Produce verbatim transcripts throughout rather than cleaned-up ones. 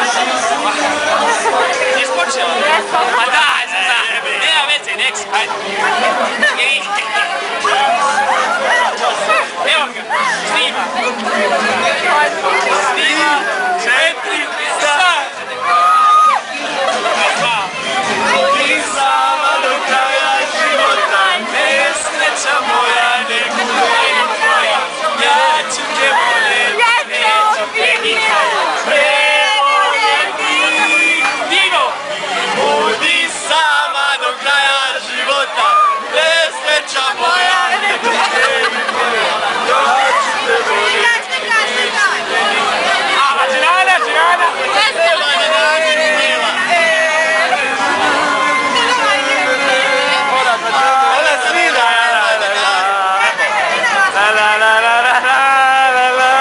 Jesi počela? Ma daj, znam, nema veze, nek si, hajde. Evo ga, snima. Snima, četiri, sad. Ti sama do kraja života, nesreća moja, ne bude tvoja. Ja ću te voljeti, neću te nikad prevoljeti. Dino! Budi sama do kraja života, nesreća moja, ne bude tvoja. Ja ću te voljeti. A, Đirana, Đirana! Nema ne nađi ni nema. Ona snida. La la la la la la la la la.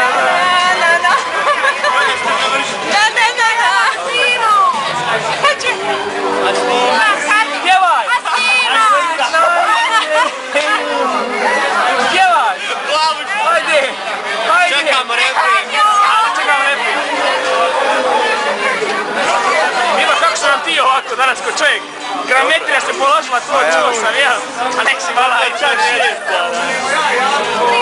Pjevaj! Pjevaj! Ajde! Čekamo refren. Čekamo refren. Milo, kako sam vam ti ovako danas ko čovjek? Grametrija se položila tvoj čuo sam, jel? A nek si vala i čak šest.